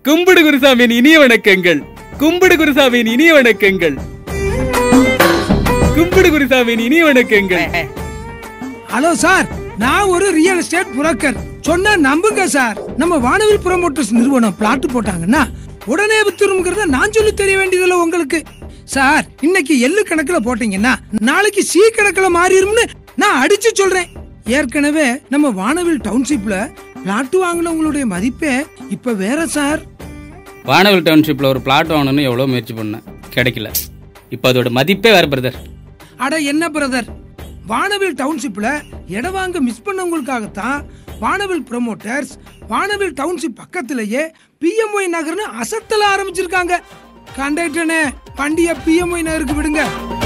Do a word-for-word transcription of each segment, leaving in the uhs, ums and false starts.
கும்பிடு குருசாமியின் இனிய வணக்கங்கள். கும்பிடு குருசாமியின் இனிய வணக்கங்கள். கும்பிடு குருசாமியின் இனிய வணக்கங்கள். ஹலோ சார், நான் ஒரு ரியல் எஸ்டேட் புரோக்கர். சொன்னா நம்புங்க சார். நம்ம வானவில் ப்ரோமோட்டர்ஸ் நிறுவனம் பிளாட் போட்டாங்கன்னா உடனே வித்துருங்கிறத நான் சொல்லி தெரிய வேண்டியதில்லை உங்களுக்கு. சார், இன்னைக்கு எள்ளு கணக்குல போட்டீங்கன்னா நாளைக்கு சி கணக்குல மாறிடும்னு நான் அடிச்சு சொல்றேன். ஏற்கனவே நம்ம வானவில் டவுன்ஷிப்ல பிளாட் வாங்கினவங்களுடைய மதிப்பே இப்ப வேற சார். வானவில் டவுன்ஷிப்ல ஒரு பிளாட் வாங்கணும்னு எவ்வளவு முயற்சி பண்ணேன், கிடைக்கல. இப்ப அதோட மதிப்பே வேற பிரதர். அட என்ன பிரதர், வானவில் டவுன்ஷிப்ல இடம் வாங்க மிஸ் பண்ணவங்களுக்காகத்தான் வானவில் ப்ரோமோட்டர்ஸ் வானவில் டவுன்ஷிப் பக்கத்திலேயே பிஎம்ஒய் நகர்னு அசத்தல ஆரம்பிச்சிருக்காங்க. கண்டக்டரே, வண்டிய பிஎம்ஒய் நகருக்கு விடுங்க.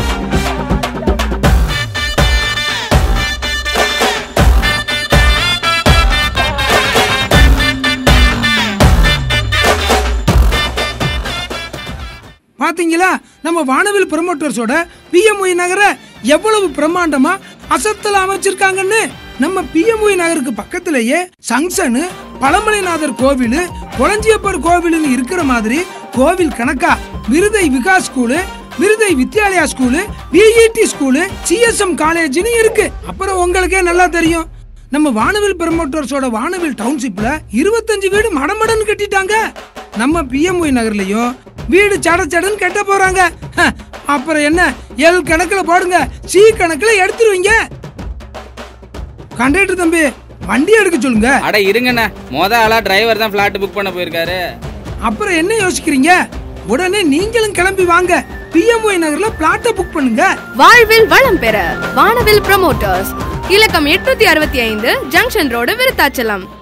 பாத்தீங்களா, நம்ம வானவில் ப்ரோமோட்டர்ஸோட பிஎம்ஒய் நகரை எவ்வளவு பிரம்மாண்டமா அசத்தல அமைச்சிருக்காங்கன்னு. நம்ம பிஎம்ஒய் நகருக்கு பக்கத்திலேயே சங்சனு, பழமலைநாதர் கோவில், கொளஞ்சியப்பர் கோவில் இருக்கிற மாதிரி கோவில் கணக்கா விருதை Vikas school, Virudhai Vidyalaya school, PET school, CSM காலேஜ்னு இருக்கு. அப்புறம் உங்களுக்கே நல்லா தெரியும், நம்ம வானவில் ப்ரோமோட்டர்ஸோட வானவில் டவுன்ஷிப்ல இருபத்தஞ்சு வீடு மடமடன்னு கட்டிட்டாங்க. நம்ம பிஎம்ஒய் நகர்லயும் வீடு சட சடன்னு கட்ட போறாங்க. அப்புறம் என்ன, எல் கணக்குல போடுங்க, சி கணக்குல எடுத்துருவீங்க. கண்டக்டர் தம்பி, வண்டி எடுக்க சொல்லுங்க. அட இருங்கண்ணா, மொத ஆளா டிரைவர் தான் பிளாட் புக் பண்ண போயிருக்காரு. அப்புறம் என்ன யோசிக்கிறீங்க, உடனே நீங்களும் கிளம்பி வாங்க, பிஎம்ஒய் நகர்ல பிளாட்டை புக் பண்ணுங்க. வாழ்வில் வளம் பெற வானவில் ப்ரோமோட்டர்ஸ், இலக்கம் எட்நூத்தி அறுபத்தி ஐந்து, ஜங்ஷன் ரோடு, விருத்தாச்சலம்.